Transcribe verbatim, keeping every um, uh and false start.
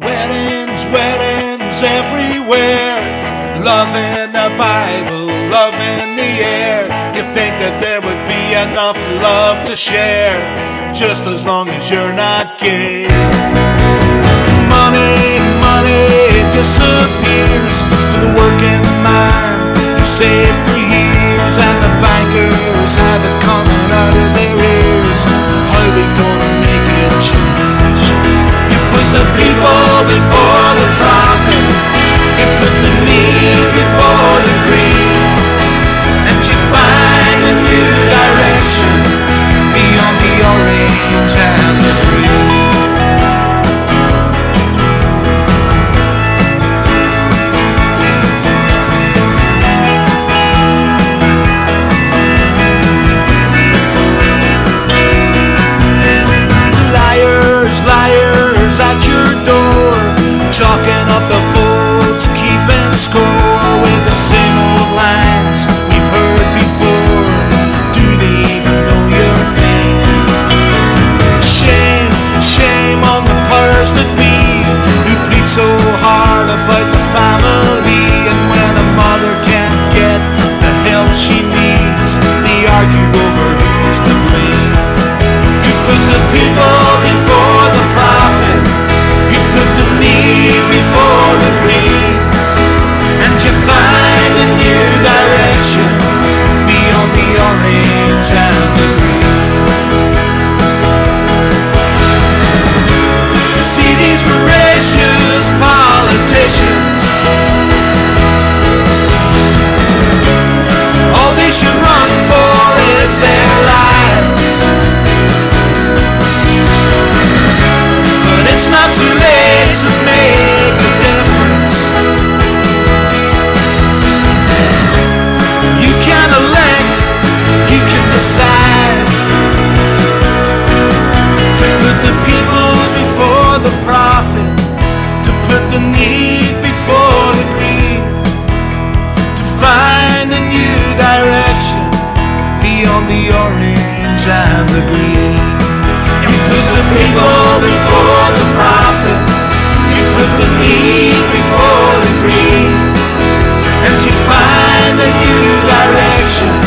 Weddings, weddings everywhere. Love in the Bible, love in the air. You think that there would be enough love to share, just as long as you're not gay. Money, money disappears for the working man who saved for years, and the bankers have it coming out of their ears. How we gonna make it change? You put the people before the profit, you put the need before the greed, and you find a new direction beyond the orange and the green. Liars at your door, chalking up the votes, keeping score with the same old lines we've heard before. Do they even know your name? Shame, shame on the powers that be, who plead so hard about the family, and when a mother can't get the help she needs, they argue over who's to blame. You put the people before the profit, you put the need before the greed, and you find a new direction beyond the orange and the green. See these voracious politicians, all they should run for is their lives. It's not too late to make a difference. You can elect, you can decide to put the people before the profit, to put the need before the greed, to find a new direction beyond the orange and the green. You put the people before the profit, you put the need before the greed, and you find a new direction